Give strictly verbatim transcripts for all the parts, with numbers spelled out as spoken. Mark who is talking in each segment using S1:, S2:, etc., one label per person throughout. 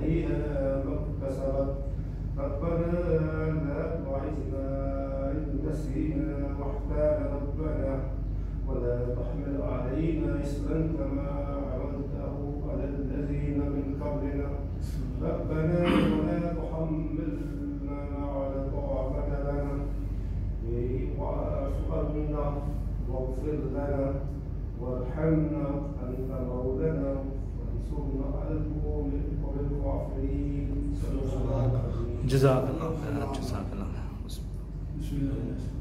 S1: عليها ما اكتسبت ربنا لا تعزنا إن نسينا واحتال ربنا ولا تحمل علينا إصرا كما عملته على الذين من قبلنا ربنا ولا تحملنا ما لا طاقة لنا به واعف عنا واغفر لنا وارحمنا أنت مولانا وانصرنا على القوم الكافرين.
S2: جزاك الله خيرا. جزاك الله خيرا.
S1: بسم الله.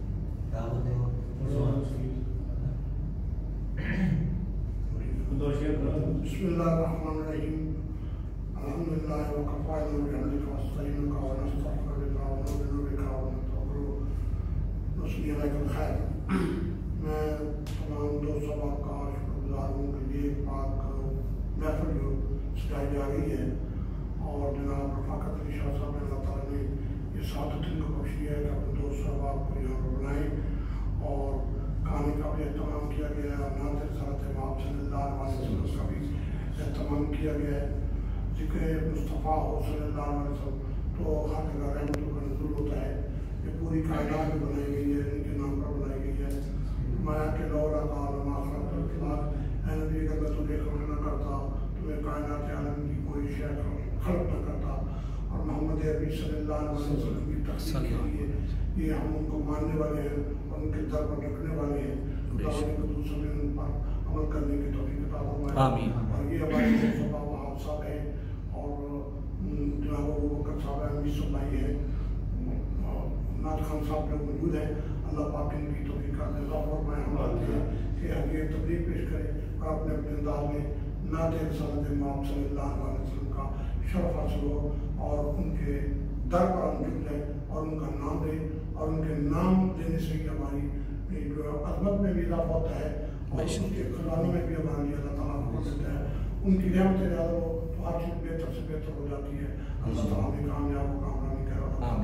S3: बिस्मिल्लाहिर्रहमानिर्रहीम अल्हम्दुलिल्लाह व कफ़ा बिहम्दिका वस्तईनुका व नस्तग़फिरुका व नु'मिनु बिका व नतवक्कलु नस्ली अलैकल खैर। मैं तमाम दोस्तों का शुक्रगुजार हूँ कि ये पाक महफिल जो सजाई जा रही है और जनाब रफ़ाकत अली शाह साहब ने अल्लाह ताला ने ये सादत इनको बख्शी है कि अपने दोस्त साहब को यहाँ पर बुलाएँ और खाने का भी एहतमाम किया गया है। नात रिसालत इमाम सल्लल्लाहु अलैहि वसल्लम का भी एहतमाम किया गया है। ज़िक्र मुस्तफ़ा हो सल्लल्लाहु अलैहि वसल्लम तो हर जगह रहमतों का नुज़ूल होता है। ये पूरी कायनात में बनाई गई है, इनके नाम पर बनाई गई है। माया के लौला का नबी अगर मैं तुझे खबर न करता तो मैं कायनात आलम की कोई शय खल्क़ न करता। और मोहम्मद अरबी सल्लल्लाहु अलैहि वसल्लम की तक़सीम के लिए ये हम उनको मानने वाले हैं और उनके दर पर रखने वाले हैं। दूसरे उन पर अमल करने की तौफीक अता फरमाए।
S2: आमीन।
S3: और ये हमारे मुस्तफ़ा वहाब साहब हैं और जनाब अबू बकर साहब हैं, अमीर भाई हैं, नात खान साहब लोग मौजूद हैं। अल्लाह पाक इनकी तौफीक का निज़ाम फरमाए। हम चाहते हैं कि हम ये तबलीग पेश करें और अपने अपने अंदाज में नात रिसालत इमाम सल्लल्लाहु अलैहि वसल्लम का शरफ हासिल हो और उनके दर पर हम जुट जाए और उनका नाम दें और उनके नाम देने से ही हमारी जो अज़मत में भी इजाफा होता है और उनके खजानों में भी हमारे लिए अल्लाह ताला को देता है। उनकी रहमत ज़्यादा हो तो हर चीज़ बेहतर से बेहतर हो जाती है। अल्लाह ताला हमें कामयाब हो कामयाबी कर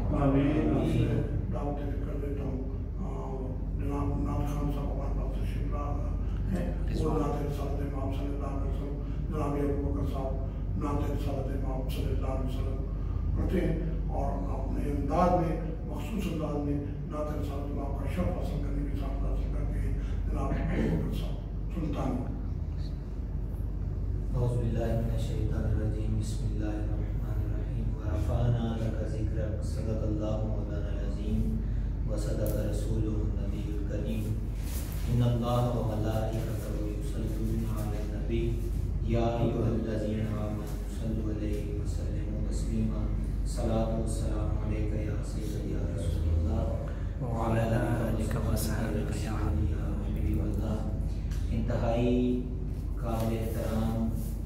S3: दावत कर देता हूँ। जनाब नात खान साहब हमारे पास तशरीफ़ ला है वो नात रिसालत इमाम सल्लल्लाहु अलैहि वसल्लम जनाब अबू बकर साहब नात रिसालत इमाम सल्लल्लाहु अलैहि वसल्लम पढ़ते हैं और अपने अंदाज में मखसूस अंदाज में नात रिसालत इमाम का शर्फ हासिल करने की साथ हासिल करते हैं। जनाब अबू बकर साहब सुल्तान।
S4: औज़ु बिल्लाहि मिनश शैतानिर रजीम बिस्मिल्लाहिर्रहमानिर रहीम व रफ़अना लका ज़िक्रक सदक़ल्लाहु मौलाना अज़ीम व सदक़ रसूलुहुन नबियुल करीम इन्नल्लाहा व मलाइकतहु युसल्लूना अलन नबी या अय्युहल्लज़ीना आमनू सल्लु अलैहि व सल्लिमू तस्लीमा सलातु व सलामु अलैका या सय्यदी या रसूलल्लाह व अला आलिका व अस्हाबिका या हबीबल्लाह। इंतहाई काबिल एहतराम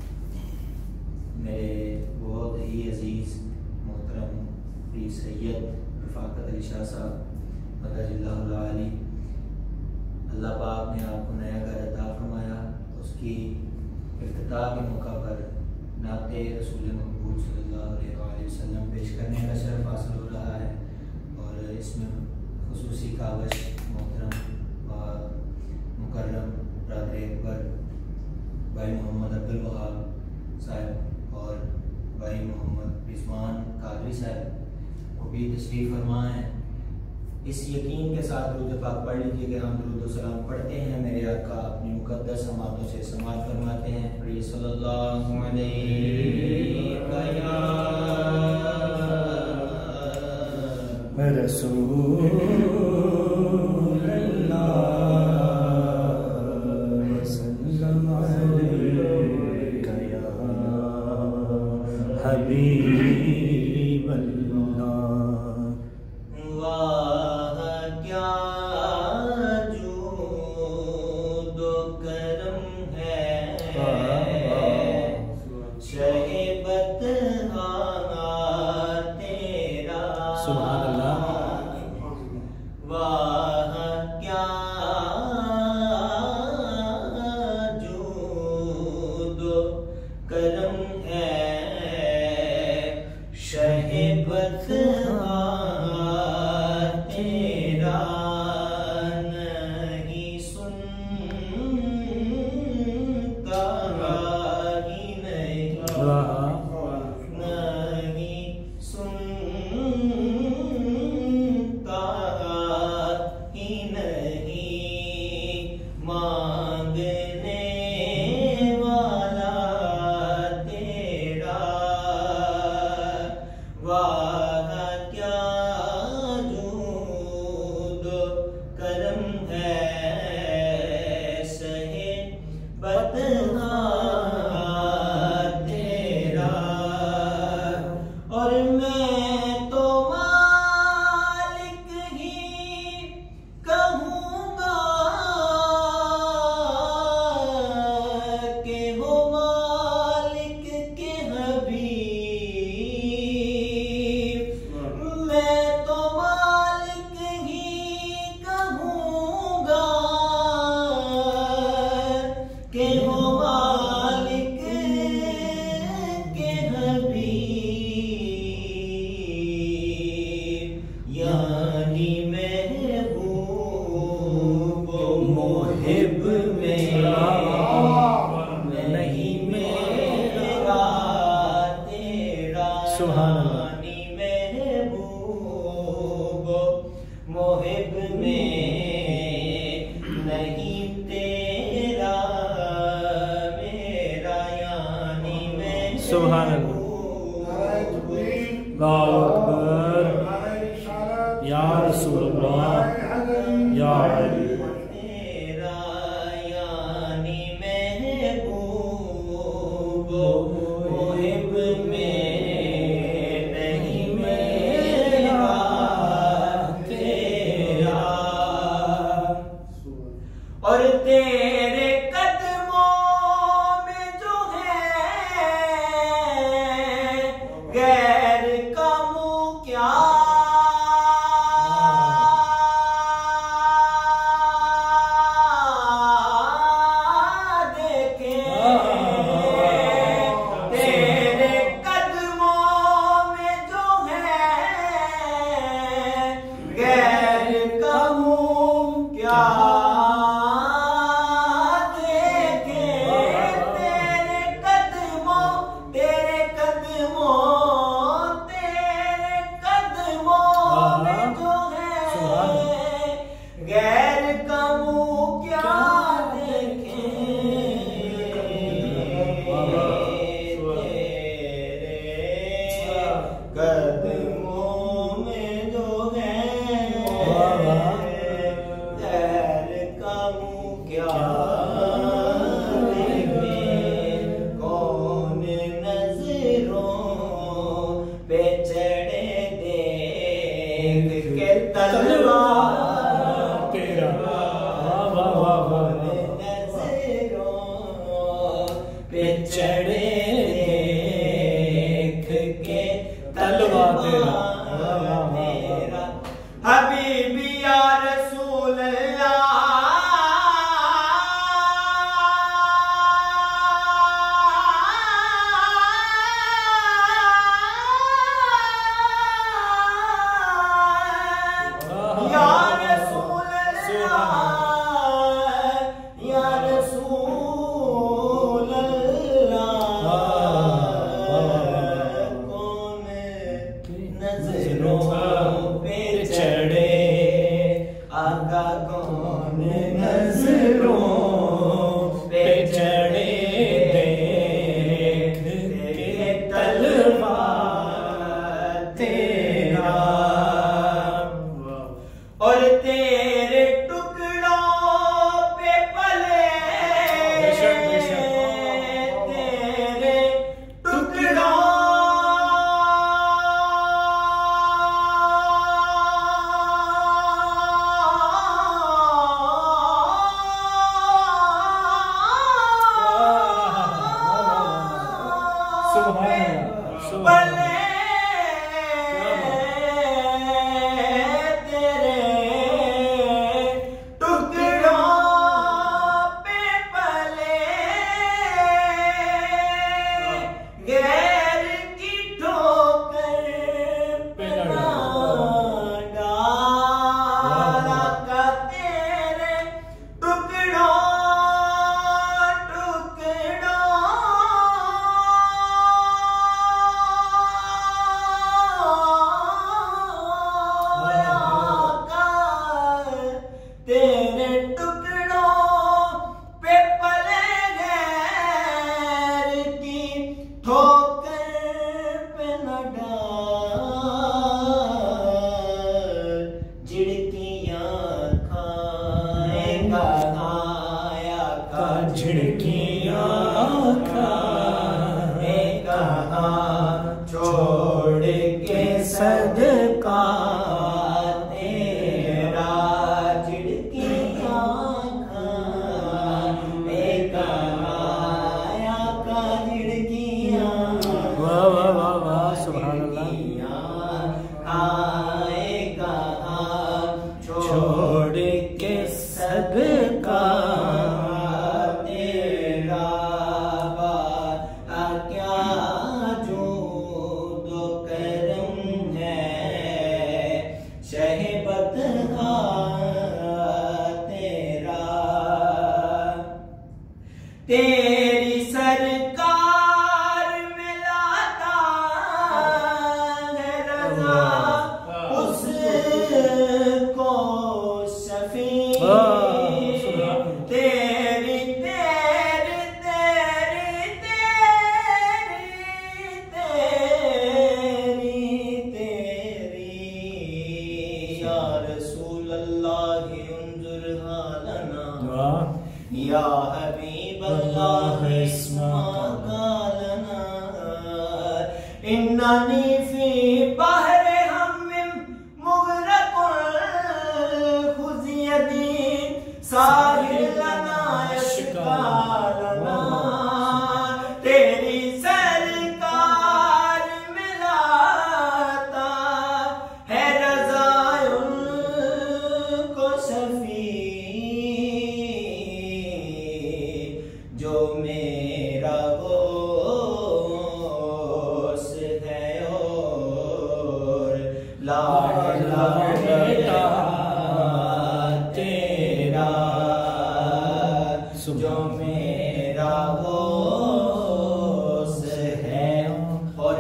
S4: मेरे बहुत ही अजीज़ मोहतरम पीर सैयद रफ़ाकत अली शाह साहब मदजिल्लाहुल आली, अल्लाह पाक ने आपको नया घर अता फरमाया। उसकी इफ्तिताह के मौका पर नाते रसूल मकबूल सल्लल्लाहु अलैहि वसल्लम पेश करने का शरफ हासिल हो रहा है और इसमें खुसूसी कावश मोहतरम व मुकर्रम ब्रदर अकबर भाई मोहम्मद अब्दुल वहाब साहब और भाई मोहम्मद रिजवान कादरी साहब वो भी तशरीफ़ फरमा हैं। इस यकीन के साथ दुरूद पाक पढ़ लीजिए कि हम दुरूद व सलाम पढ़ते हैं। मेरे आका अपनी मुक़द्दस समातों से समात फरमाते हैं। पढ़िए सल्लल्लाहु अलैहि रसूलल्लाह
S2: हबीबल्लाह।
S4: वाह क्या जूद करम है शहे बतहा तेरा।
S2: सुभान अल्लाह।
S4: वाह क्या जूद करम है शहे बतहा
S2: सुभान अल्लाह।
S4: महबूब मोहिब में नहीं तेरा मेरा यानी मैं
S2: सुभान अल्लाह। अल्लाहु अकबर। या रसूल अल्लाह या अली।
S4: तेरा यानी महबूब मोहिब में नहीं मेरा तेरा और तेरे कदमों में जो है गैर का मुँह क्या देखे तेरे कदमों में जो है गैर का मुँह क्या देखे तेरे कदमों तेरे कदमों तेरे कदमों में जो है गैर का मुँह क्या देखे तेरे कदमों में जो है गैर का मुँह क्या देखे कौन नजरों पे चढ़े देख के तलवार
S2: तेरा। वाह वाह वाह वाह।
S4: नजरों पे चढ़े देख के तलवार तेरा हबीबी या रसूल अल्लाह या रसूल अल्लाह या रसूल अल्लाह कौन नजरों पे चढ़े आका कौन नजरों पे चढ़े देख के तलवार तेरा और तेरे टुकड़ों पे पले
S2: बेशक, बेशक।
S4: तेरे टुकड़ों
S2: सुभान अल्लाह। सुभान अल्लाह।
S4: तेरे टुकड़ों पे पले गैर की ठोकर पे ना डाला का तेरे टुकड़ों टुकड़ों इन्नानी फी बहरे हम्मिम मुग़रक़ुन खुज़ियदी साहिल लना यश्कालना तेरी सरकार मिलाता है रज़ायुल को शफी जो मेरा गोस है और लाडला बेटा तेरा जो मेरा गोस है और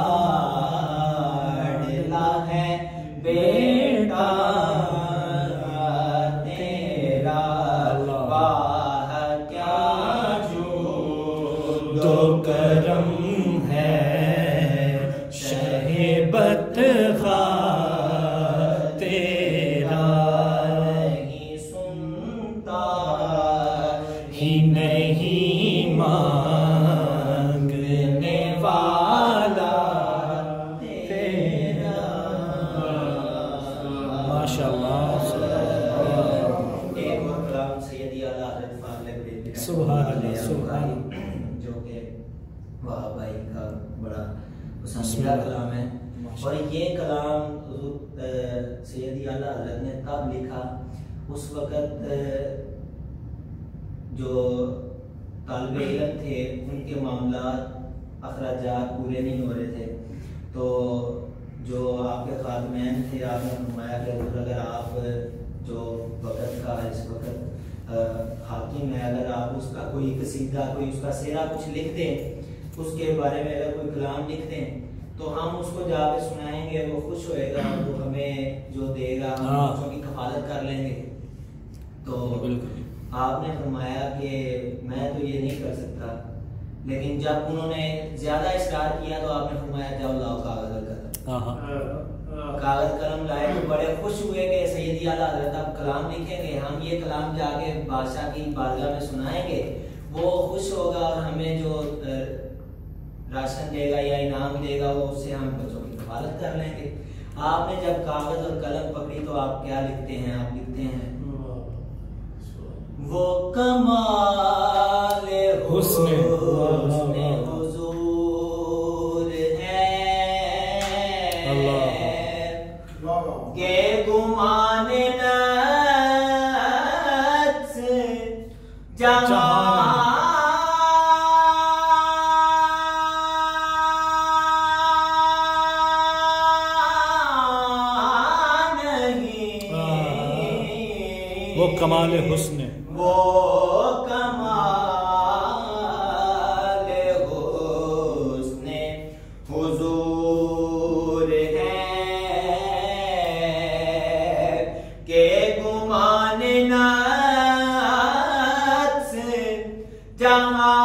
S4: लाडला है बेटा तेरा वाह क्या जो करम है शहीबत खा तेरा नहीं सुनता ही नहीं मांगने वाला तेरा माशाअल्लाह। एक और कलाम सैयदी आला हज़रत फाज़िल बरेलवी
S2: सुभान अल्लाह सुभान
S4: जो कि वाह भाई का बड़ा पसंदीदा कलाम है। और ये कलाम सैयदी आला हज़रत ने तब लिखा उस वक़्त जो तालिब इल्म थे उनके मामलात अखराजात पूरे नहीं हो रहे थे, तो जो आपके खादमैन थे आपने फरमाया कि अगर आप जो वक़्त का इस वक़्त हाकिम है अगर आप उसका कोई कसीदा कोई उसका सेरा कुछ लिख दें, उसके बारे में अगर कोई कलाम लिख दें तो हम उसको जाके सुनाएंगे, वो खुश होएगा, वो हमें जो देगा हम उसकी की कफालत कर लेंगे। तो आपने फरमाया कि मैं तो ये नहीं कर सकता, लेकिन जब उन्होंने ज्यादा इसरार किया तो आपने फरमाया जाओ लाओ कागज और कलम। कागज कलम लाए तो बड़े खुश हुए कि सैयदी आला हज़रत आप कलाम लिखेंगे, हम ये कलाम जाके बादशाह की बारगाह में सुनाएंगे, वो खुश होगा और हमें जो राशन देगा या इनाम देगा वो उससे हम बच्चों की कफालत कर लेंगे। आपने जब कागज और कलम पकड़ी तो आप क्या लिखते हैं? आप लिखते हैं वो कमाल हुस्न हुजूर है के गुमान नफ्स जहां
S2: वो कमाल हुस्न
S4: वो कमाल हुस्न हुजूर है के गुमान नफ्स जहां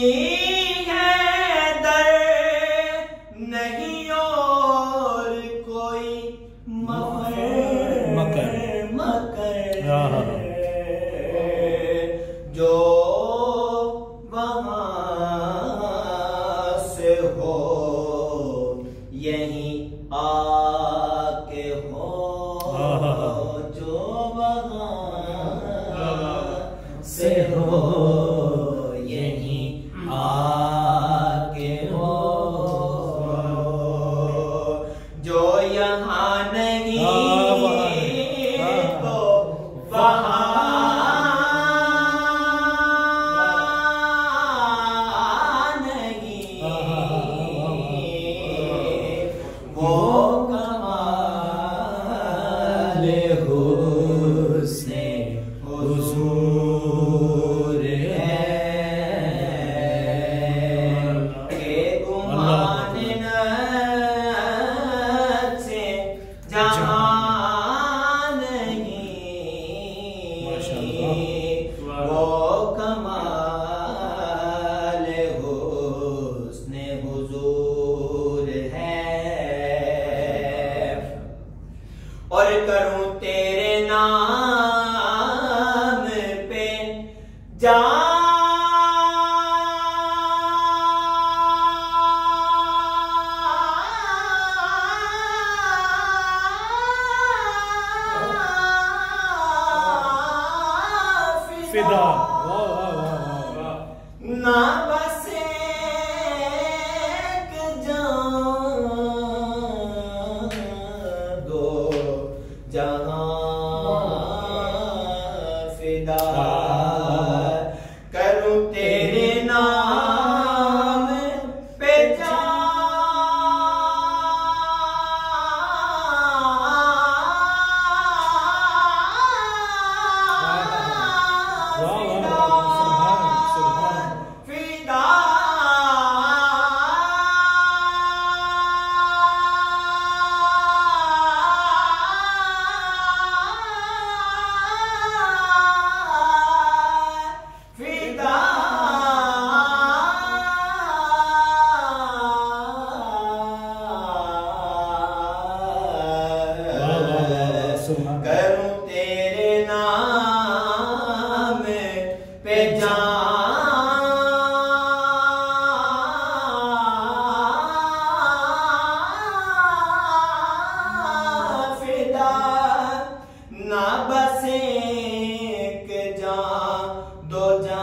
S4: नहीं और हो यहीं आके हो जो वहाँ से हो यहीं आके हो जो यहाँ नहीं तो वहाँ और करूं तेरे नाम पे जा
S2: फिदा
S4: ना बस एक जान दो जहां फिदा करूं तेरे नाम पे जा करूं तेरे नाम पे जान फिदा ना बस एक जान दो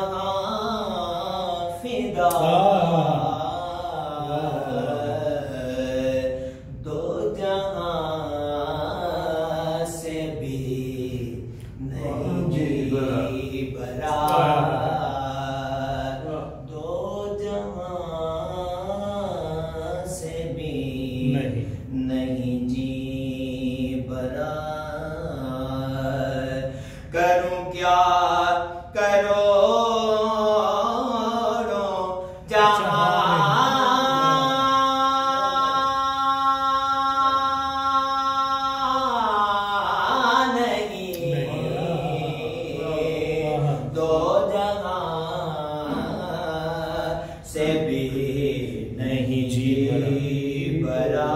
S4: जहां फिदा दो जहां से भी नहीं बरा दो जहां से भी
S2: नहीं
S4: नहीं जी बरा करूं क्या करो जहां से भी नहीं जी बरा।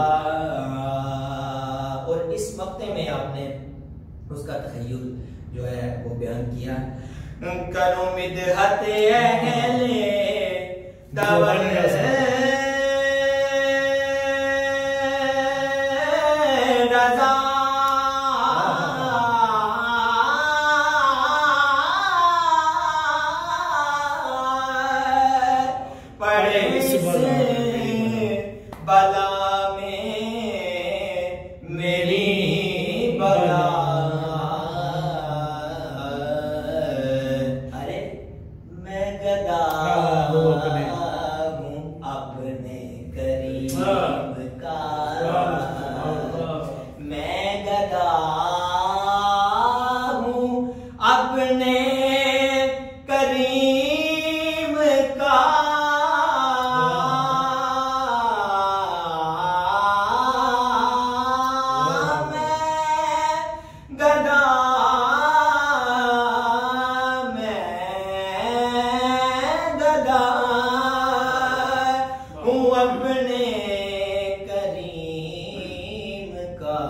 S4: और इस मक्ते में आपने उसका तखय्युल जो है वो बयान किया। करो मिदहत अहले दवर रज़ा पड़े बला में मेरी बला। अरे मैं गदा हूँ अपने करीम का, मैं गदा हूँ अपने करीम का। अपने करीम का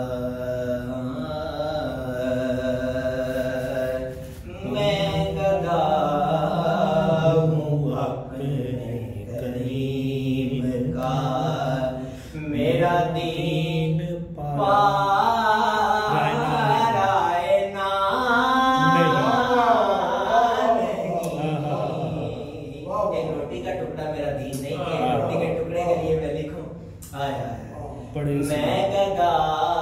S4: मैं गदा हूँ अपने करीम दीन पाराए ना एक रोटी का टुकड़ा मेरा दीन नहीं है, रोटी के टुकड़े के लिए मैं लिखूं आया मैं गगा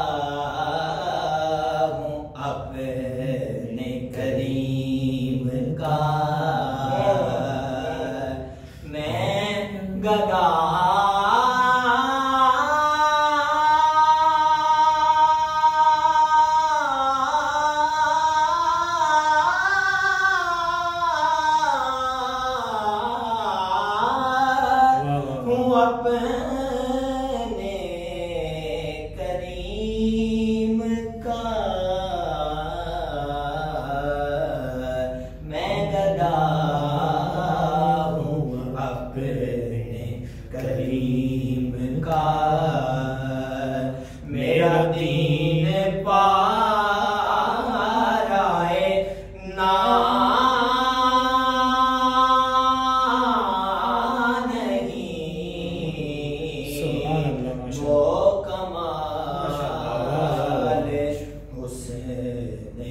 S4: हूँ अपने करीम का, मैं गगा अपने करीम का, मैं गदा हूँ अपने करीम का, मेरा दीन पाराए ना वो कमाल हुस्न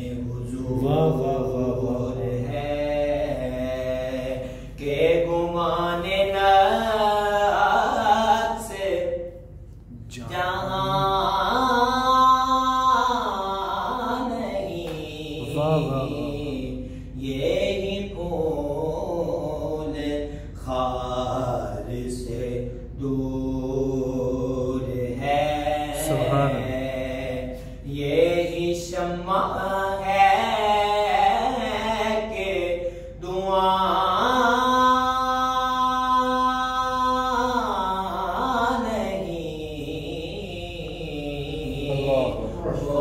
S4: हुजूर है के गुमाने नफ्स जहां नहीं, यही फूल खार से दूर है, यही शम्मा है कि दुआ नहीं, वो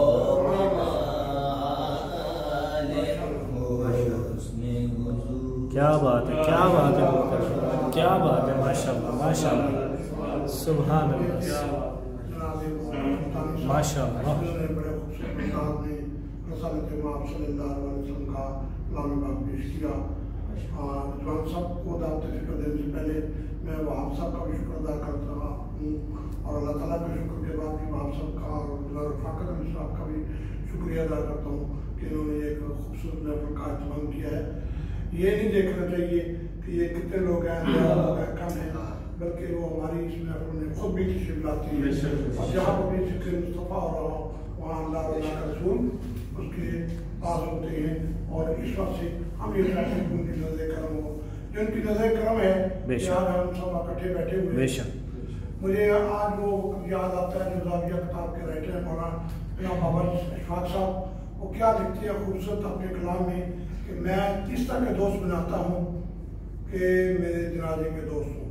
S2: क्या बात है, क्या बात है, क्या बात है, माशाअल्लाह माशाअल्लाह सुभान अल्लाह माशाअल्लाह।
S3: बड़े खूबसूरत अंदाज में रसूल इमाम सल्लल्लाहु अलैहि वसल्लम का लाम पेश किया। जवान सबको दावत शुक्र देने से पहले मैं वहाँ सब का भी शुक्र अदा करता हूँ और अल्लाह ताला के शुक्र के बाद भी वहाँ सब का और फ़ाक़त अली साहब का भी शुक्रिया अदा करता हूँ कि इन्होंने एक खूबसूरत महफ़िल का अहतमाम किया है। ये नहीं देखना चाहिए कि ये कितने लोग हैं, ज़्यादा लोग हैं, कम हैं, बल्कि वो हमारी इस महफ़िल में खुद भी तशरीफ़ लाती है और जहाँ पर भी ज़िक्र मुस्तफ़ा हो रहा हो वहाँ अल्लाह और अल्लाह का रसूल उसके पास होते हैं और इस वक्त से हम ये चाहते हैं कि उनकी नज़र करम हो, जो उनकी नज़र करम है कि आज हम सब इकट्ठे बैठे हुए हैं। मुझे आज वो याद आता है जो ज़ाविया किताब के राइटर हैं मौलाना बाबा इशफाक साहब, वो क्या लिखती है खूबसूरत अपने कलाम में कि मैं इस तरह के दोस्त बनाता हूँ कि मेरे जनाजे के दोस्त हों।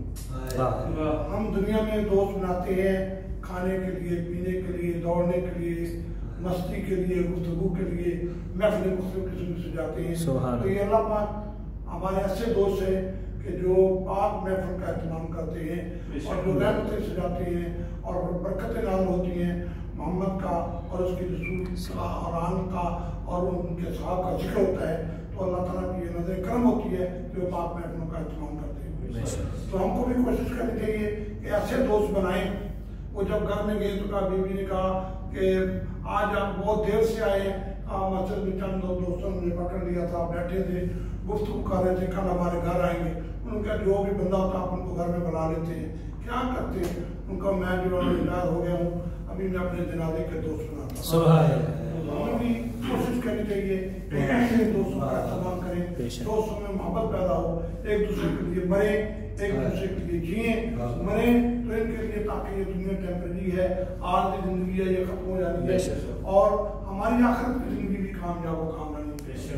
S3: हम दुनिया में दोस्त बनाते हैं खाने के लिए, पीने के लिए, दौड़ने के लिए, मस्ती के लिए, गुफ्तगू के लिए, महफिल मुख्तलिफ किस्म से जाते हैं। तो ये अल्लाह पाक हमारे ऐसे दोस्त हैं कि जो पाक महफिल का एहतमाम करते हैं और जो रहमतें सजाते हैं और बरकतें नाज़िल होती हैं मोहम्मद का और उसके रसूल का और आन का और उनके साहब का जिक्र होता है, तो अल्लाह ताला की ये नज़र करम होती है कि वो पाक महफिलों का एहतमाम करते हैं। तो हमको भी कोशिश करनी चाहिए कि ऐसे दोस्त बनाएं। वो जब घर में गए तो कहा बीवी ने कहा कि आज आप बहुत देर से आए, मस्जिद में चंद दो दोस्तों ने पकड़ लिया था, बैठे थे, गुफ्तगू कर रहे थे, कल हमारे घर आएंगे। उनका जो भी बंदा होता आप उनको घर में बुला लेते हैं, क्या करते हैं? उनका मैं जो रिटायर हो गया हूँ, अभी मैं अपने जनाजे के दोस्त बनाता हूँ। हमें भी कोशिश करनी चाहिए कि ऐसे दोस्तों का इस्तेमाल करें, दोस्तों में मोहब्बत पैदा हो, एक दूसरे के लिए मरे, एक दूसरे के लिए जिए, मरे तो इनके लिए ताकि ये दुनिया टेम्परेरी है, आज की जिंदगी है ये खत्म हो जानी है और हमारी आखिरत की जिंदगी भी कामयाब हो कामयाबी।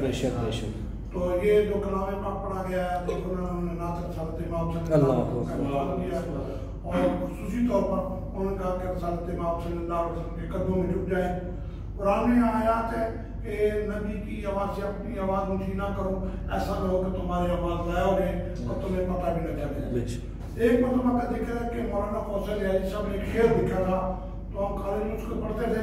S3: तो ये जो कलाम पाक पढ़ा गया है तो उन्होंने नात रसालत इमाम सल्लल्लाहु अलैहि वसल्लम किया और खुसूसी तौर पर उन्होंने कहा कि रसालत इमाम सल्लल्लाहु अलैहि वसल्लम के कदमों में झुक जाए। कुरान में आयात है कि नबी की आवाज़ से अपनी आवाज़ ऊंची ना करो, ऐसा न हो कि तुम्हारी आवाज़ लाया हो जाए और तुम्हें पता भी न चले। एक मतलब का जिक्र है कि मौलाना कौशल यारी साहब ने एक शेर लिखा था, तो हम कॉलेज में उसको पढ़ते थे,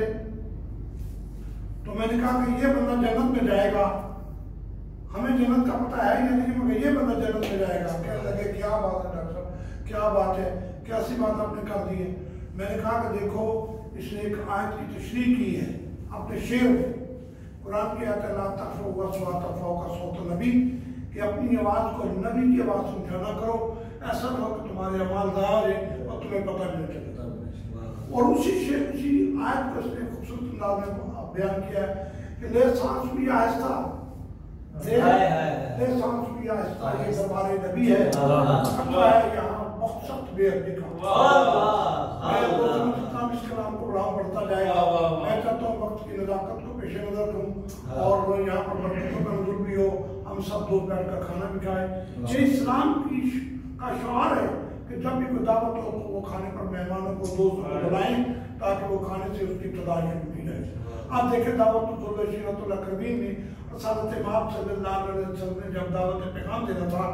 S3: तो मैंने कहा कि ये बंदा जन्नत में जाएगा, हमें जन्नत का पता है या नहीं, मगर ये बंदा जन्नत में जाएगा। कहने लगे क्या बात है डॉक्टर साहब, क्या बात है, कैसी बात आपने कर दी है? मैंने कहा कि देखो इसने एक आयत की तशरीह की है अपने शेर में। कुरान की आयत ला तर्फऊ अस्वातकुम फौका सौत नबी कि अपनी आवाज़ को नबी की आवाज़ समझा ना करो, ऐसा ना हो कि तुम्हारे अमाल ज़ाया हो जाए और तुम्हें पता नहीं चलता। और उसी शेर उसी आयत को इसने खूबसूरत अंदाज में बयान किया है कि ले सांस भी आहिस्ता, ले ले सांस भी आहिस्ता, ये दरबारे नबी है, खतरा है यहाँ बहुत सख्त बेअदबी का। मैं तो जितना भी इस कलाम को बढ़ावा बढ़ता जाएगा, मैं चाहता हूँ वक्त की नज़ाकत को पेश नज़र रखूँ और यहाँ पर बरकतों का नज़र भी हो, हम सब दोस्त बैठ कर खाना भी खाएं। ये इस्लाम की का शआर है कि जब भी कोई दावत हो तो वो खाने पर मेहमानों को दोस्तों को बुलाएं ताकि वो खाने से उसकी इब्तिदा शुरू की जाए। आप देखें दावत शीरतुल अक़रबीन में हज़रत इमाम सल्लल्लाहु अलैहि वसल्लम ने जब दावत पैगाम देना था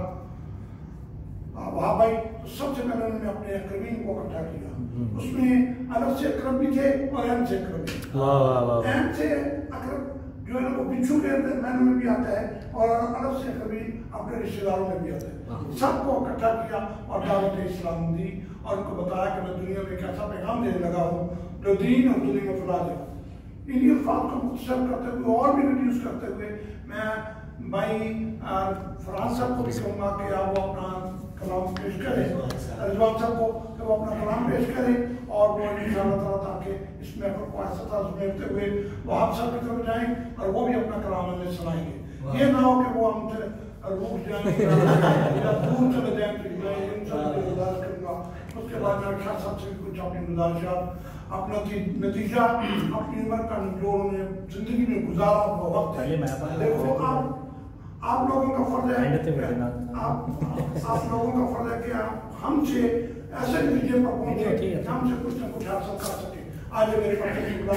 S3: वहाँ भाई तो सबसे पहले उन्होंने अपने अक़रबीन को इकट्ठा किया। उसमें अलग से अक़रब भी थे और अहम से अक़रब भी। अहम से अक़रब जो है ना वो बिच्छू के मैनों में भी आता है और अलग से अक़रबीन अपने रिश्तेदारों में भी आता है। सबको इकट्ठा किया और दावत इस्लाम दी और उनको बताया कि मैं दुनिया में एक ऐसा पैगाम देने लगा हूँ जो दीन और दुनिया में फैला देगा। इन्हीं अल्फाज को मुख्तसर करते हुए और भी रिड्यूस करते हुए मैं भाई फरहान साहब को भी कहूँगा कि आप वो अपना कलाम पेश करें, रिजवान साहब को कि वो अपना कलाम पेश करें और वो इंशाअल्लाह ताला ताकि इसमें अपने को ऐसा सुनते हुए वो आप सब की तरफ जाएं और वो भी अपना कलाम हमें सुनाएंगे। ये ना हो कि वो हमसे रूठ जाएं या दूर चले जाएं। तो मैं इन सब की गुजारिश करूँगा। उसके बाद मैं शाह साहब से भी कुछ अपनी गुजारिशात अपना नतीजा अपनी उम्र का जो उन्होंने जिंदगी में गुजारा वो वक्त है। देखो आप आप लोगों का फर्ज है आप आप लोगों का फर्ज है कि आप हमसे ऐसे नतीजे पर पहुंचे हमसे कुछ न कुछ हासिल कर सके। आज मेरे पास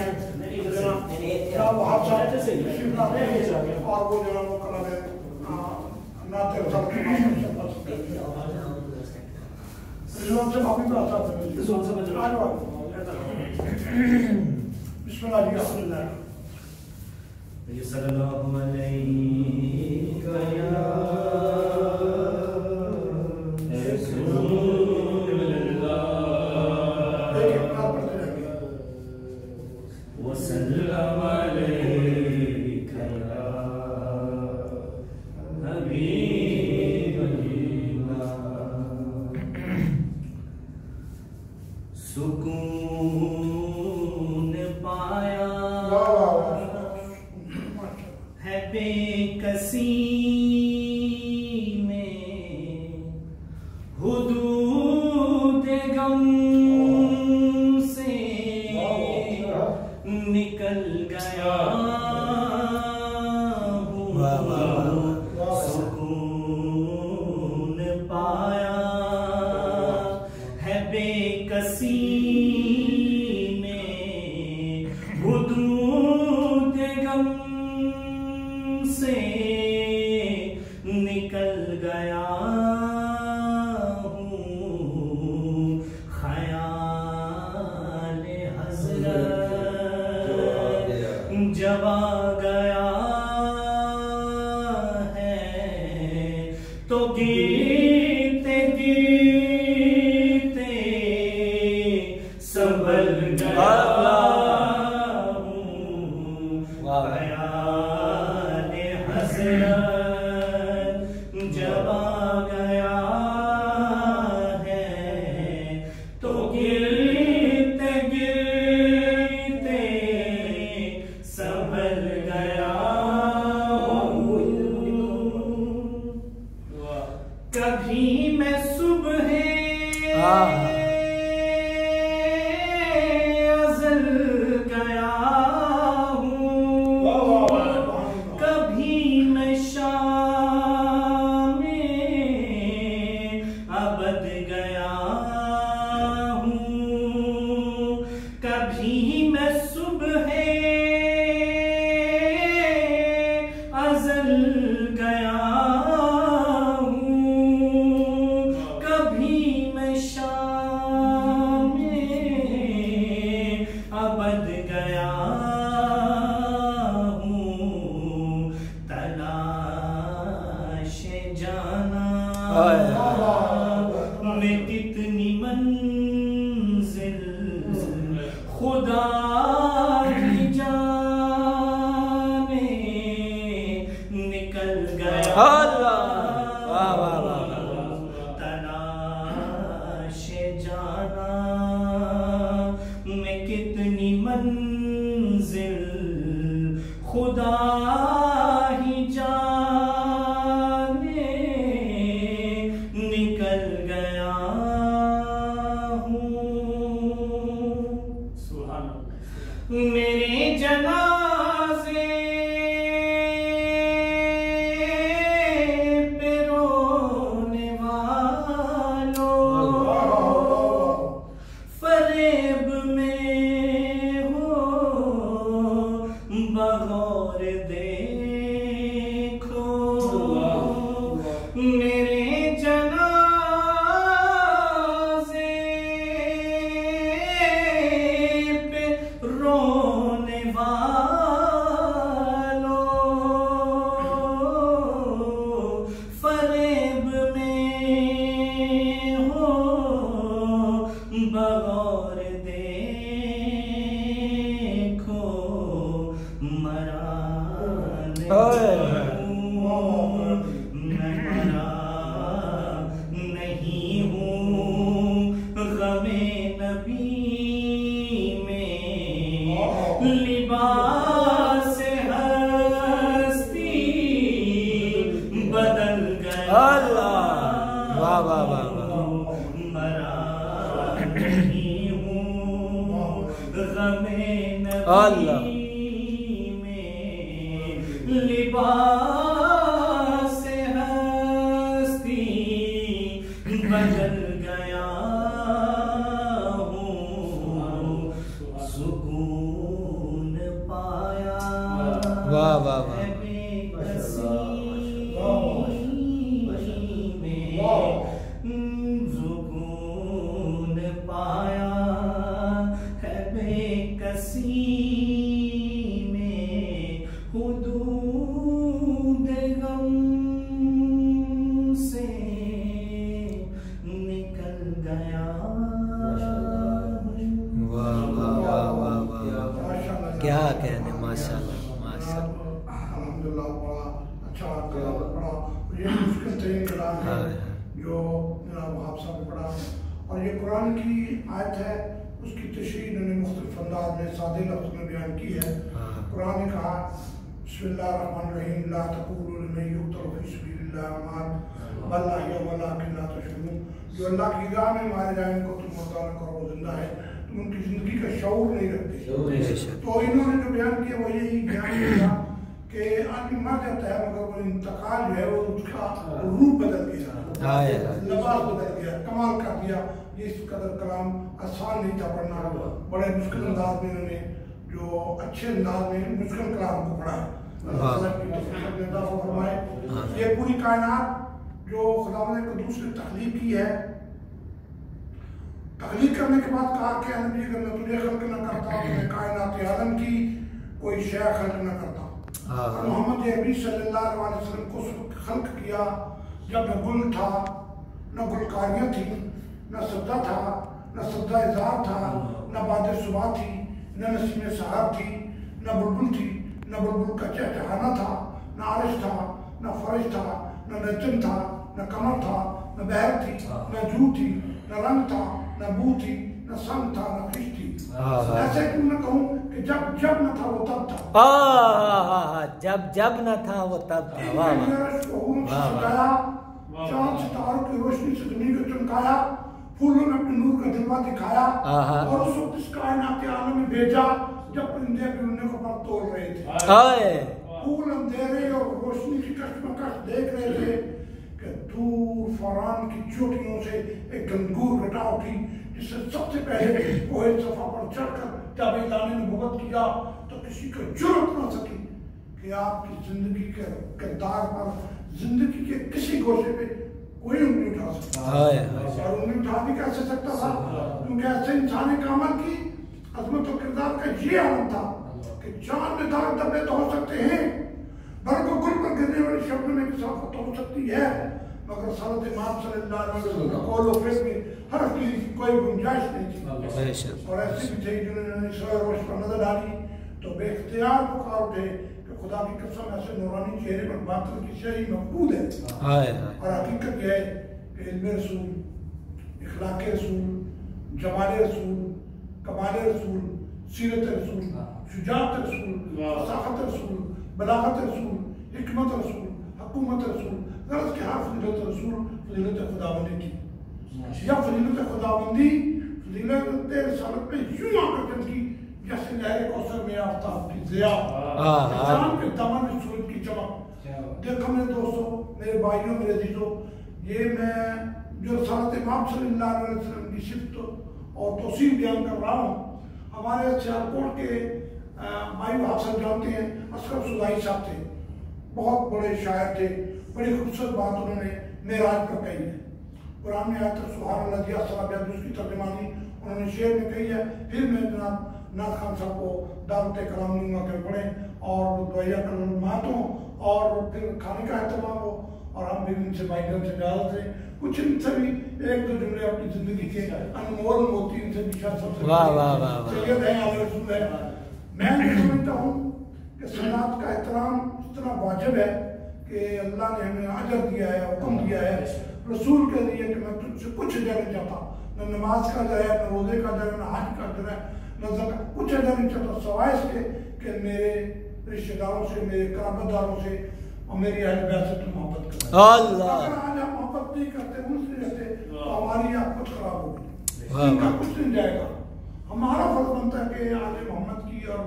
S3: और वो जो वो कलम है नाते
S2: सुकून पाया है बेकसी में, हुदूद गम से निकल गया हूँ। सुकून पाया है बेकसी में, हुदूद गम से निकल गया हूँ। ख़याल हज़रत जब आ गया है तो गिरते गिरते संभल गया हूँ। ख़याल हज़रत जब आ गया है तो गिरते गिरते संभल गया हूँ। कभी मैं सुबह अज़ल गया हूँ, कभी मैं शाम अबद गया हूँ, कभी मैं सुबह अज़ल गया हूँ, कभी मैं शाम अबद गया हूँ। तलाश जाना में कितनी मंजिल खुदा की जाने निकल गया
S5: वाह वाह वाह
S2: तलाशे जाना मैं कितनी मंजिल खुदा ही जाने निकल गया हूँ। सुभान अल्लाह। मेरे जनाजे पे रोने वालों फरेब में हो बगौर देखो मेरे जनाजे पे रोने वालों फरेब में हो बगौर देखो मराने मैं मरा नहीं हूँ गमे नबी में लिबास हस्ती बदल गया
S5: अल्लाह वाह वाह वाह
S2: मरा नहीं हूँ गमे
S5: अल्लाह।
S2: नबी में लिबास हस्ती बदल गया हूँ सुकून पाया
S5: वाह वाह वाह
S2: है बेकसी में सुकून पाया है बेकसी में हुदूद गम से निकल गया
S5: वाह वाह वाह वाह वाह क्या कहने माशाल्लाह माशाल्लाह
S3: अल्हम्दुलिल्लाह बड़ा अच्छा कलाम पढ़ा। ये मुश्किल तरीन कलाम है जो जनाब वहाब साहब ने पढ़ा और ये कुरान की आयत है उसकी तशरीह इन्होंने मुख्तलिफ अंदाज में सादे लफ्ज़ में बयान की है। कुरान ने कहा बिस्मिल्लाहिर्रहमानिर्रहीम ला तक़ूलू लिमन युक़तलु फ़ी सबीलिल्लाह अमवात बल अहया वलाकिन ला तशऊरून जो अल्लाह की राह में मारे जाए उनको तुम मुर्दा न करो वो जिंदा है तुम उनकी जिंदगी का शऊर नहीं रखते। तो इन्होंने जो बयान किया वो यही बयान किया कि आदमी मर जाता है मगर वो इंतकाल जो है वो उसका रूप बदल गया लिबास बदल गया कमाल कर दिया। ये इस कदर कलाम आसान नहीं था पढ़ना बड़े मुश्किल अंदाज में इन्होंने जो अच्छे अंदाज में मुश्किल कलाम को पढ़ा है। फरमाए ये पूरी कायनात जो खुदा ने कुदूस ने तख्लीक की है तख्लीक करने के बाद कहा कि नबी अगर मैं तुझे खल्क न करता तो मैं कायनात आलम की कोई शय खल्क न करता। मोहम्मद अरबी सल्लल्लाहु अलैहि वसल्लम को खल्क किया जब न गुल था न गुलकारियाँ थी न सद्दा था न सद्दा इज़ार था न बाद सुबह थी न नसीम सहार थी न बुलबुल थी न बुलबुल का चहचहाना था न आरिश था न फरिश था न नजम था न कमर था न बहर थी न जू थी न रंग था न बू थी न संग था न खिश थी। ऐसे क्यों न कहूँ कि जब जब न था वो तब था।
S5: जब जब न था वो तब था। वाह वाह
S3: चांद सितारों की रोशनी से दुनिया को चमकाया फूलों में अपने नूर का जलवा दिखाया और उस वक्त इस कायनात के आलम में भेजा जब परिंदे भी उन्हें को पर तोड़ रहे थे। फूल अंधेरे और रोशनी की कश्मकश देख रहे थे कि दूर फरान की चोटियों से एक गंगूर घटा उठी जिससे सबसे पहले कोहे सफा पर चढ़कर जब ऐलान नबुव्वत किया तो किसी को जुर्रत न सकी कि आपकी जिंदगी के किरदार पर जिंदगी के किसी गोशे पे कोई उंगली उठा सकता और उंगली उठा भी कैसे सकता था क्योंकि ऐसे इंसान के अमल की अजमत और किरदार का ये आलम था कि चांद में दाग धब्बे तो हो सकते हैं बर्फ गुल पर गिरने वाली शब्द में किसाफत हो सकती है मगर सल्लल्लाहु अलैहि वसल्लम का कौल व फ़िल में हर चीज़ की कोई गुंजाइश नहीं थी। और ऐसी भी थे जिन्होंने इसरार रोश पर नजर डाली तो बेख्तियार पुकार उठे कि खुदा की कसम ऐसे नूरानी चेहरे पर बातिल की शाही मकबूल है। और हकीकत यह है कि इल्म रसूल, इखलाक रसूल, जमाल रसूल, कमाल रसूल, सीरत रसूल, शुजाअत रसूल, फसाहत रसूल, बलागत रसूल, हिकमत रसूल, हुकूमत रसूल, गरज के हर फजीलत रसूल फजीलत खुदाबंदी की। या फजीलत खुदाबंदी फजीलत रिसालत में यूं आकर चमकी जैसे लहरे कौसर में आफ्ताब की ज़िया, चांद के दामन में सूरज की चमक। देखो मेरे दोस्तों, मेरे भाइयों, मेरे अजीजों, ये मैं जो रिसालत इमाम सल्लल्लाहु अलैहि वसल्लम की सिफ़त और तौसीफ बयान कर रहा हूँ, हमारे सियालकोट के भाई हासन जानते हैं, असगर सुदाई साहब थे, बहुत बड़े शायर थे, बड़ी खूबसूरत बात उन्होंने मेराज पर कही है। कुरान में आयत सुभान अल्लाह दिया सलाम उसकी तर्जुमानी उन्होंने शेर में कही है। फिर मैं जनाब नाथ खान साहब को दावत कलाम दूंगा के पढ़ें और दुआया कलमात हों और फिर खाने का एहतमाम हो और हम भी इनसे भाईजान से इजाजत लें। कुछ इनसे भी एक दो जुमले अपनी जिंदगी के अनमोल मोती इनसे भी सबसे सैयद है, आले रसूल है। मैं समझता हूँ कि सलात का एहतराम इतना वाजिब है कि अल्लाह ने हमें अजर दिया है, हुक्म दिया है रसूल के लिए कि मैं तुझसे कुछ अजर नहीं चाहता, न नमाज का अजर है, न रोजे का अजर है, न हज का अजर है, न ज़कात, कुछ अजर नहीं चाहता सिवाय इसके कि मेरे रिश्तेदारों से, मेरे कराबतदारों से और मेरी अहल बैत से तुम मोहब्बत करो। अल्लाह अगर आज आप मोहब्बत नहीं करते, उनसे रहते तो हमारी आप कुछ खराब होगी, इनका कुछ नहीं जाएगा। हमारा फर्ज बनता है कि आले मोहम्मद की और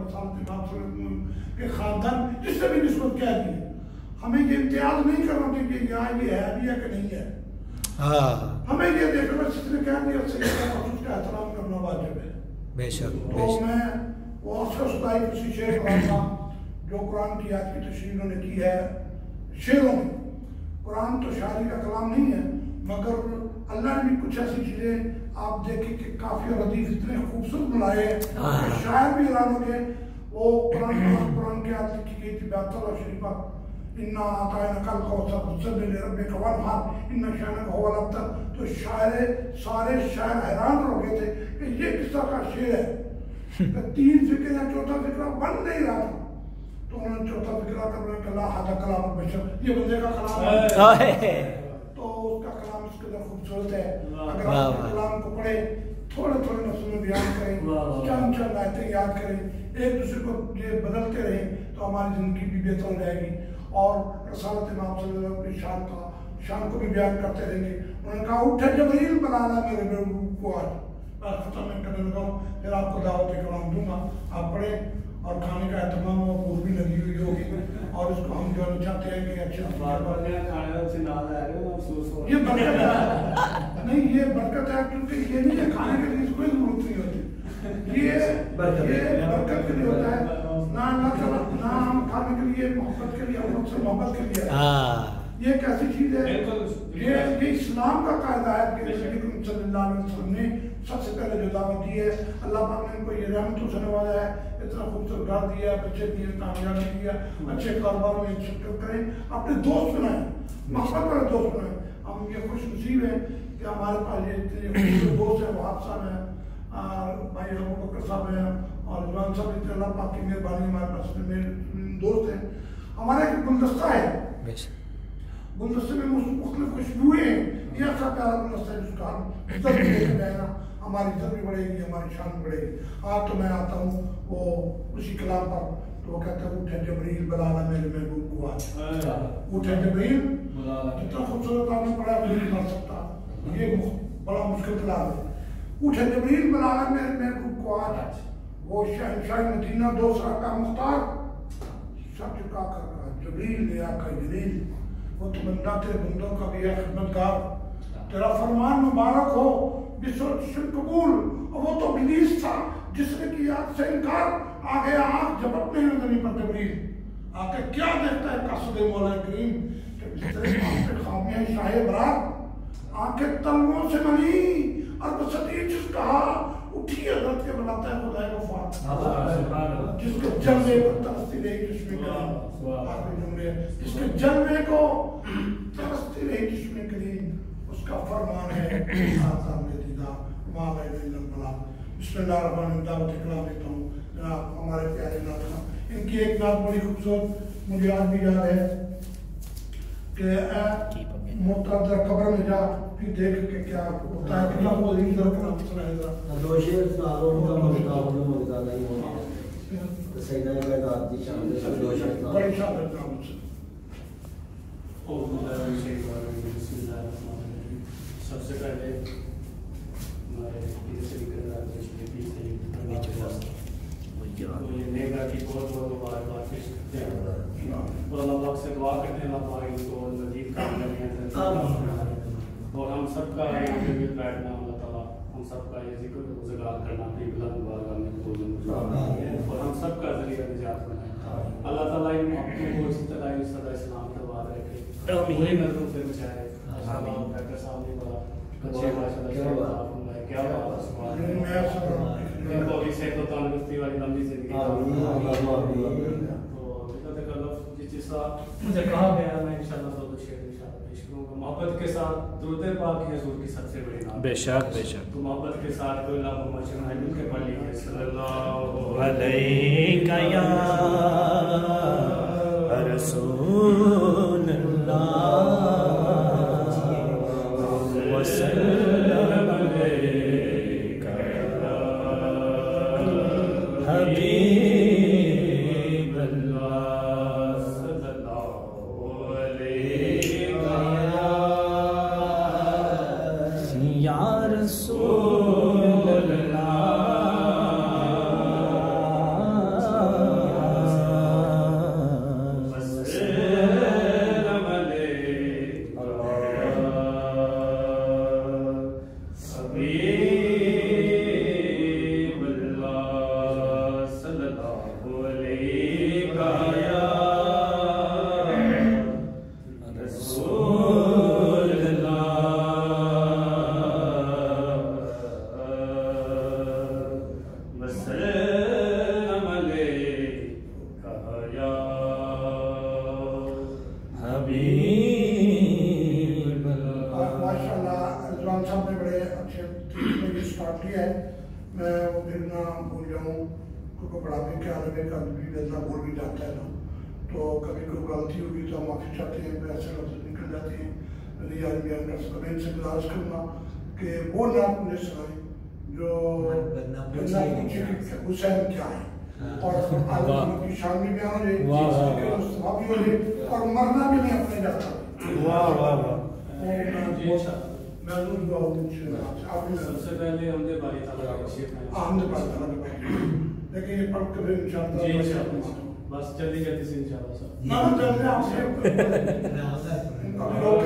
S3: के खानदान जिससे भी निस्बत क्या दी, हमें ये इम्तियाज नहीं करना चाहिए कि यहाँ ये है भी है कि नहीं है। हाँ। हमें ये देखना जिसने कह दिया सही उसका एहतराम करना वाजिब है। बेशक। तो मैं वो असर सुदाई किसी शेर पढ़ा जो कुरान की आयत की तशरीह उन्होंने की है शेरों में। कुरान तो शायरी का कलाम नहीं है, मगर अल्लाह ने भी कुछ ऐसी चीजें आप देखें कि काफी और हदीस इतने खूबसूरत बनाए हैं, शायर भी हैरान हो गए। वो कुरान कुरान की आयत लिखी गई थी बैतुल्लाह शरीफा, इन्ना आतायना कल कौसर फसल्लि लिरब्बिका वनहर इन्ना शानिअक हुवल अबतर। तो शायर सारे शायर हैरान हो गए थे कि ये किस का शेर है। तीन फिक्र या चौथा फिक्र बन नहीं रहा था, तो उन्होंने चौथा फिक्र कर ला हादा कलाम बशर, ये बंदे का कलाम है। तो उसका कलाम इस कदर खूबसूरत है, अगर आप कलाम को पढ़े, थोड़े थोड़े लफ्ज़ों में बयान करें, चंद चंद आयतें याद करें, एक दूसरे को ये बदलते रहें तो हमारी जिंदगी भी बेहतर हो जाएगी और रसालत इमाम सल्लल्लाहु अलैहि वसल्लम की शान का शान को भी बयान करते रहेंगे। उन्होंने कहा उठे जबरील बनाना मेरे महबूब को आज खत्म में करने लगा हूँ, फिर आपको दावत कलाम दूंगा, आप पढ़ें और खाने का एहतमाम हो, भूख भी लगी हुई होगी और इसको हम जो चाहते हैं कि अच्छा ये बरकत है। नहीं, ये बरकत है क्योंकि ये नहीं है खाने के लिए कोई जरूरत नहीं होती, ये ये बरकत के लिए होता है, ना ना हम खाने के लिए, मोहब्बत के लिए, हम से मोहब्बत के लिए। ये कैसी चीज है, ये ये इस्लाम का कायदा है कि नबी सल्लल्लाहु अलैहि वसल्लम ने सबसे पहले जो दावत दी है, अल्लाह पाक ने इनको ये रहमतों से नवाजा है, इतना खूबसूरत घर दिया, बच्चे दिए, कामयाबी दिया, अच्छे कारोबार में शिरकत करें, अपने दोस्त बनाए, मोहब्बत वाले दोस्त बनाए। हम ये खुश नसीब है कि हमारे पास ये इतने दोस्त हैं, वहाब साहब हैं, भाई अबू बकर साहब हैं और जवान साहब, इतने अल्लाह पाक की मेहरबानी हमारे पास मेरे दोस्त हैं। हमारा एक गुलदस्ता है, गुलदस्ते में मुख्तलिफ खुशबुएं हैं, ये अच्छा प्यारा गुलदस्ता है जिसका हम इज्जत भी लेकर जाएगा, हमारी इज्जत भी बढ़ेगी, हमारी शान भी बढ़ेगी। आज तो मैं आता हूँ वो उसी कलाम पर, तो वो कहते हैं उठे जबरील बुलाना मेरे महबूब को आज, उठे जबरील, जितना खूबसूरत आपने पढ़ा नहीं पढ़ सकता, ये बड़ा मुश्किल कलाम है। उठे जबरील बुलाना मेरे महबूब को आज, वो शहंशाह मदीना दो सरा का मुख्तार सब झुका कर रहा, जबरील या का जलील, वो तो बंदा तेरे बंदों का भी है खिदमतगार, तेरा फरमान मुबारक हो बिस्मिल्लाह कबूल। और वो तो इब्लीस था जिसने किया से इनकार, आ गया आँख झपटने नजरी पर जबरील आके क्या देखता है कसद मौला करीम के ख्वाब में शाह बरात, आंखें तलवों से मनी और बसती जिस कहा उठी हजरत के बुलाता है खुदा को फात, जिसके जलवे को तरसती रही जिसमें करीम, जिसके जलवे को तरसती रही जिसमें उसका फरमान है आज़ाद में दीदा माँ भाई बिल्कुल बला बिस्मिल्लाहिर्रहमानिर्रहीम दावत इकराम देता हूँ जनाब हमारे प्यारे नाथ खां। इनकी एक नात बड़ी खूबसूरत मुझे आज भी याद है कि मोहतरम कब्र में जा फिर देख के क्या होता है कितना वो दिन जरा करना सुनाएगा
S5: दो शेर सुना दो उनका मुद्दा हो मुद्दा नहीं होगा तो सही नहीं होगा दी शाम दे दो शेर सुना
S3: बड़ी शानदार काम से
S6: सबसे पहले हमारे तो ये नेगा की बहुत बहुत मुबारकबाद पेश करते हैं और अल्लाह पाक से दुआ करते हैं अल्लाह पाक इनको मज़ीद कामयाबियां दें और हम सबका यहाँ पे मिल बैठना अल्लाह ताला हम सबका ये जिक्र गुज़ार करना अपनी बुलंद बारगाह में कबूल फरमाए और हम सबका ज़रिया निजात बनाए अल्लाह ताला इन मोहब्बतों को इसी तरह इस सदा इस्लाम के बाद रखे बुरी नज़रों से बचाए। आमीन। डॉक्टर साहब ने बड़ा अच्छे माशाल्लाह क्या बात है सुभान अल्लाह इनको भी सेहत और तंदुरुस्ती वाली लंबी ज़िंदगी तो तक अल्लाह जिस चीज़ का मुझे कहा गया मैं इंशाल्लाह दो दो शेर इंशाल्लाह पेश करूँगा। मोहब्बत के साथ दुरूद पाक ही हुजूर की सबसे बड़ी नाम
S2: बेशक बेशक
S6: तो मोहब्बत के साथ कोई लाभ मचना है मिलके पढ़ लीजिए सल्लल्लाहु
S2: अलैका या रसूल अल्लाह वसल्लम अलैका हबीब अल्लाह सल्लल्लाहु अलैका या रसूल अल्लाह
S3: कि वो नाम ने सुनाई जो हुसैन क्या है और आलम की शान भी बयान हो जाए भी हो जाए और मरना भी नहीं अपने जाता
S2: वाह वाह वाह
S6: सबसे पहले हमने बारी ताला का शेर
S3: हमने बारी ताला का लेकिन ये पढ़ के फिर इंशाअल्लाह
S6: बस जल्दी जल्दी से इंशाअल्लाह सर
S3: ना जल्दी आपसे लोग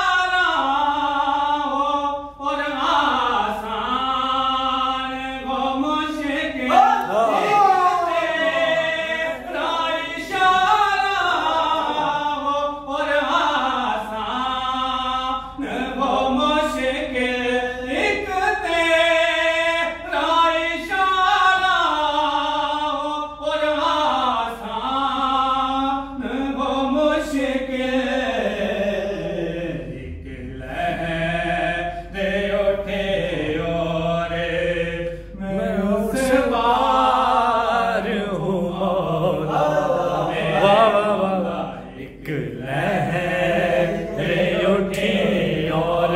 S6: और आसान
S2: वाह वाह वाह वाह। एक लहर उठी और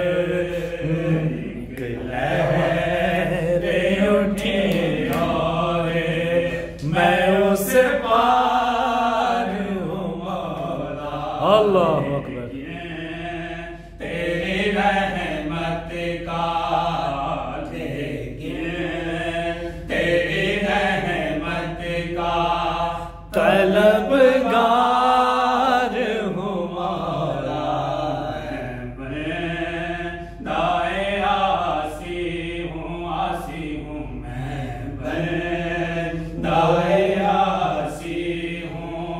S2: एक लहर उठी और मैं उस पार हूँ मौला। अल्लाह अकबर।
S6: तेरी रहमत का तेरी रहमत का
S2: तलबगार हूँ मौला।
S6: मैं दाए आसी हूँ आसी हूँ मैं दाए आसी हूँ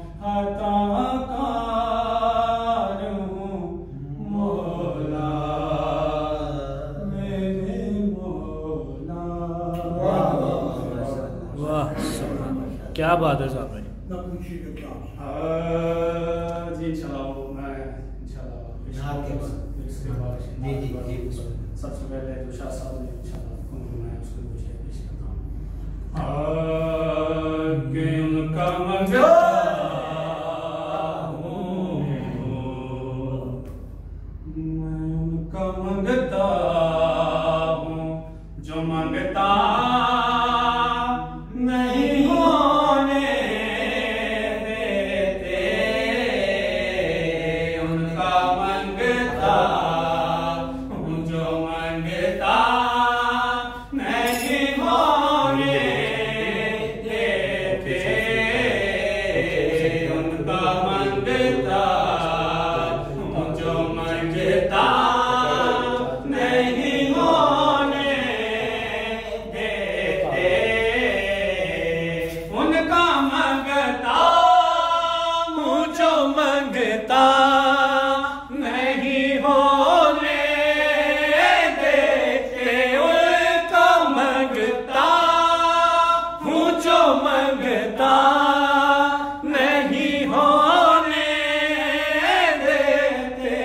S6: अताकार हूँ मौला मेरे मौला।
S2: वाह क्या बात है साहब भाई।
S3: ना पूछिए कि क्या
S6: जी इंशाल्लाह मैं इंशाल्लाह
S4: हाँ, क्या बात?
S6: इसके बाद
S4: जी, जी, जी।
S6: सबसे पहले तो शाह साहब ने इंशाल्लाह मैं उसको कुछ पेश करता हूँ। आगे उनका मंगता हूँ मैं उनका मंगता हूँ जो मंगता नहीं होने देते उनका मंगता हूँ जो मंगता नहीं होने देते उनका मंगता हूँ जो मंगता नहीं होने देते उनका मंगता हूँ जो मंगता नहीं होने देते उनका मंगता हूँ जो मंगता नहीं होने देते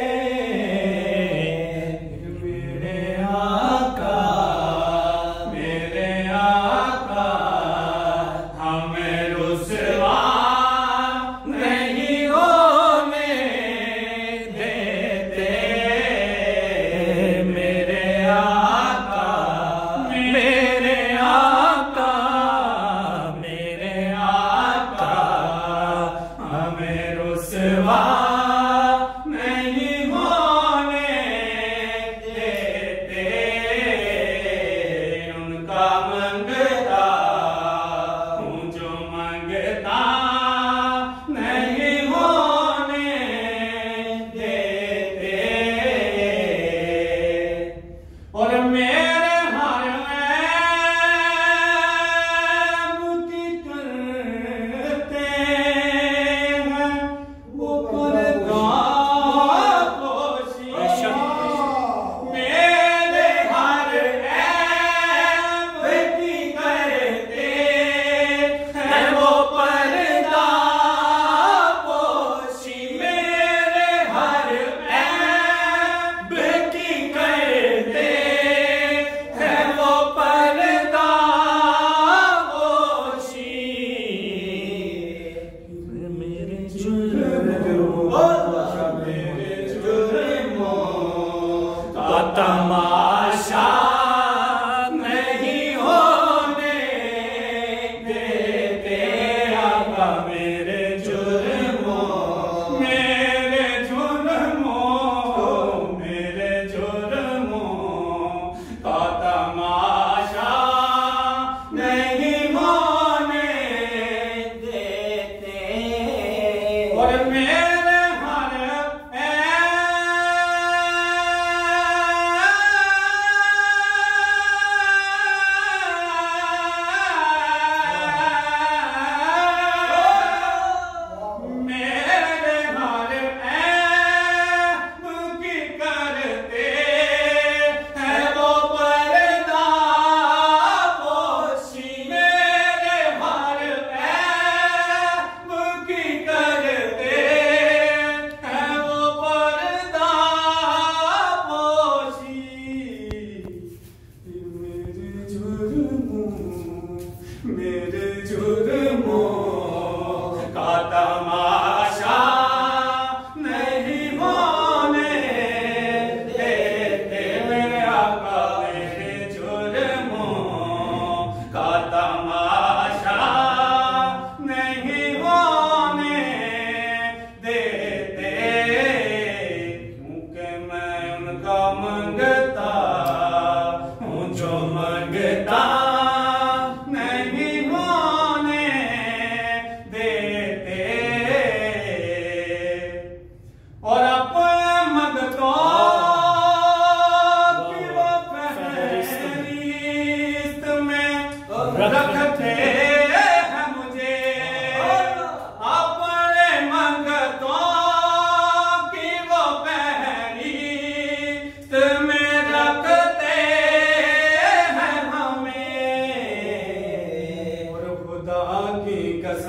S6: मेरे आका मेरे आका हमें रुसवा नहीं होने देते मेरे आका मेरे आका मेरे आका हमें रुसवा नहीं होने देते उनका मंगता हूँ जो मंगता नहीं होने देते और मेरे हर ऐब की करते हैं वो परगाह पोशी मेरे हर ऐब की करते हैं वो परगाह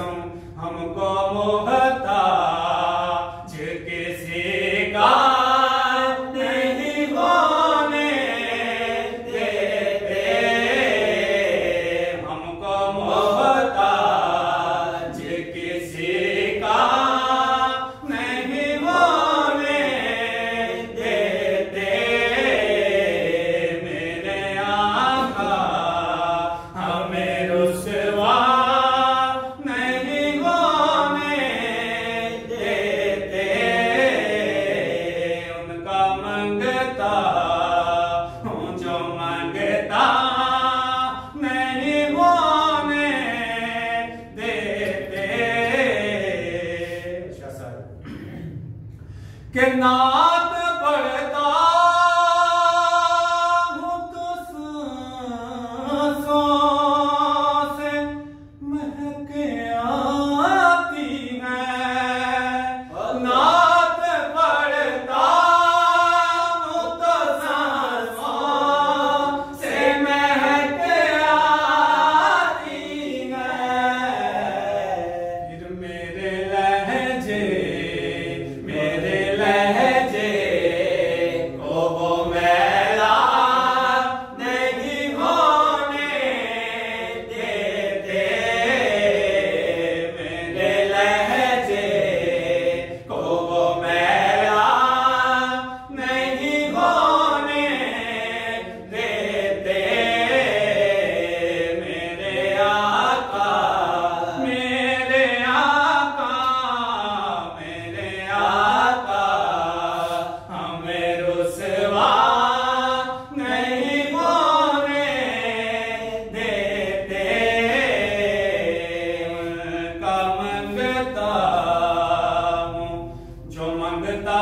S6: कसम हमको मोहताज किसी का नहीं होने देते, हमको मोहताज किसी का नहीं होने देते। मेरे आका हमें रुसवा नहीं होने देते, उनका मंगता हूँ जो मंगता नहीं होने देते। कि नात पढ़ता हूँ तो सांसों से महक आती है, नात पढ़ता हूँ तो सांसों से महक आती है। फिर मेरे लहजे मेरे लहजे को वो मैला नहीं होने देते, मेरे लहजे को वो मैला नहीं होने देते। मेरे आका मेरे आका मेरे आका हमें रुसवा नहीं होने देते, उनका मंगता हूँ जो मंगता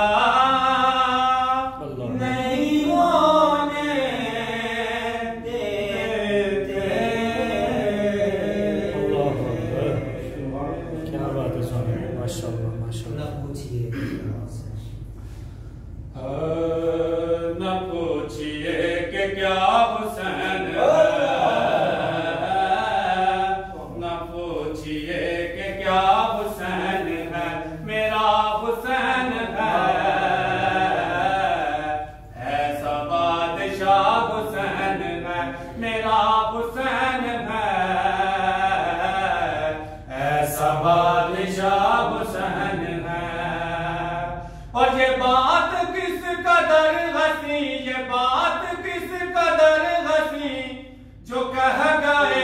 S6: नहीं होने देते।
S2: क्या बात है स्वामी, माशाल्लाह माशाल्लाह।
S4: ना पूछिए
S6: न पूछिए कि क्या हुसैन है, न पूछिए कि क्या हुसैन है, मेरा हुसैन है। ऐसा बादशाह हुसैन है, मेरा हुसैन है। ऐसा बादशाह हुसैन है। और ये बात किस कदर हसी, ये बात किस कदर हसी, जो कह गए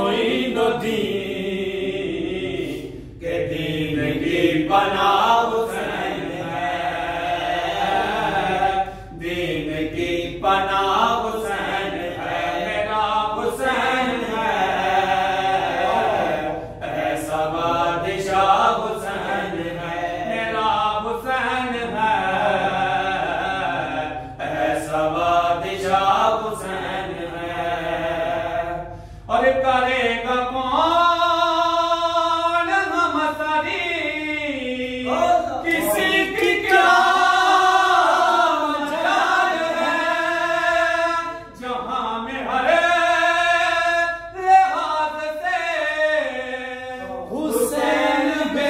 S6: मोइनुद्दीन के दीन की पनाह हुसैन है, दीन की पनाह हुसैन है, मेरा हुसैन है। ऐसा बादशाह हुसैन है, मेरा हुसैन है। ऐसा बादशाह हुसैन है। और करेगा कौन हम सरी, किसी की क्या मजाल है, जहां में हर लिहाज से हुसैन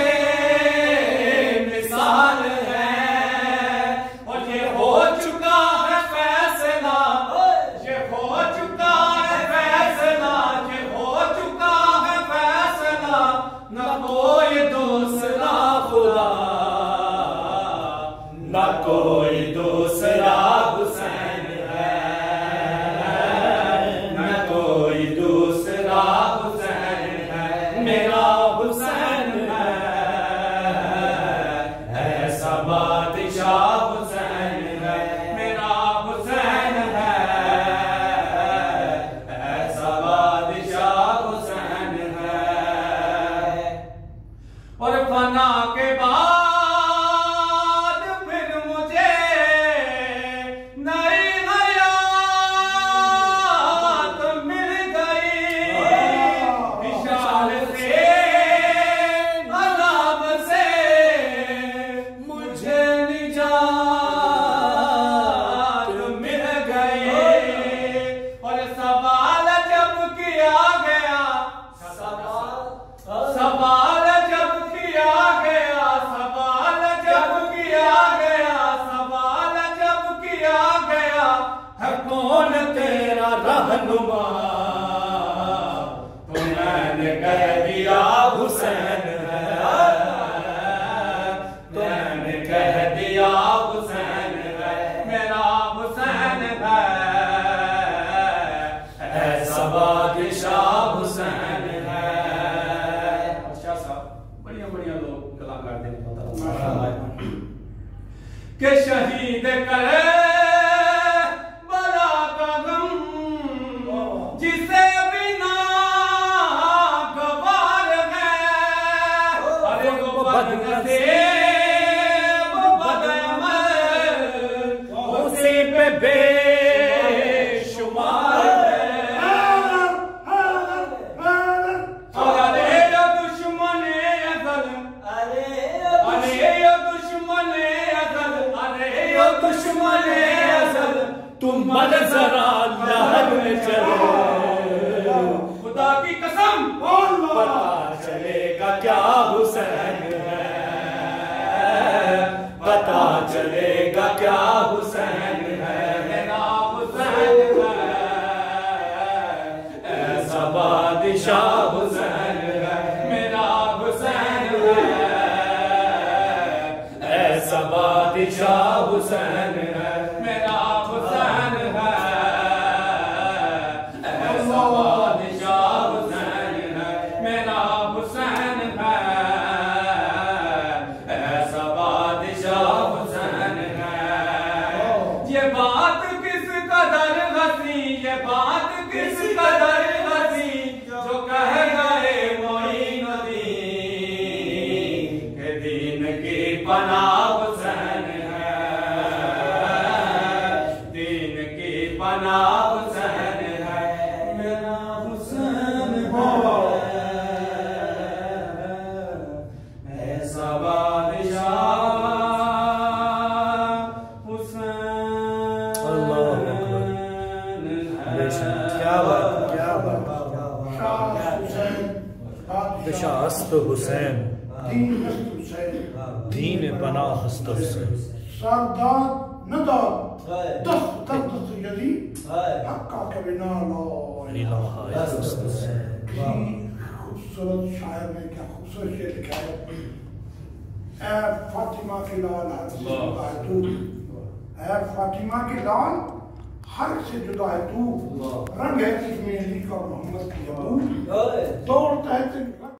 S6: बेमिसाल है। और ये हो चुका है फैसला, ये हो चुका है फैसला, ये हो चुका है फैसला, न कोई दूसरा खुदा, न कोई दूसरा हुसैन है, न कोई दूसरा हुसैन है, मेरा हुसैन है। ऐसा बादशाह हुसैन है, मेरा हुसैन है। ऐसा बादशाह हुसैन है। और फना के बाद फिर मुझे के शहीद करे बला का गम जिसे बिना गवार है। अरे वो बदनसीब वो बदअमल उसी पे बेशुमार है। और अरे यो दुश्मन अज़ल अरे यो दुश्मन अज़ल अरे यो दुश्मन अज़ल तुम मत जरा लहर में चलो। खुदा की कसम पता चलेगा क्या हुसैन है, पता चलेगा क्या हुसैन है। मेरा हुसैन है ऐसा बादशाह हुसैन है। मेरा हुसैन है ऐसा बादशाह हुसैन है। मेरा हुसैन है ऐसा बादशाह हुसैन है। मेरा हुसैन है ऐसा बादशाह हुसैन है। ये बात किस कदर हसी ये बात किस कदर हसी जो कह गए मोइनुद्दीन के दीन की पनाह हुसैन है। दीन की पनाह हुसैन है। मेरा हुसैन है ऐसा बादशाह हुसैन।
S2: अल्लाह अकबर। क्या बात क्या बात बिशास्त हुसैन दीन बना हस्त हुसैन।
S3: सरदार नदार दस दस यदी हक्का के बिना ला
S2: इलाहा इल्लल्लाह।
S3: खूबसूरत शायर ने क्या खूबसूरत शेर लिखा है। ऐ फातिमा के लाल हर से जुदा है तू, ऐ फातिमा के लाल हर से जुदा है तू। रंग है इसमें अली का मोहम्मद की अबू दौड़ता है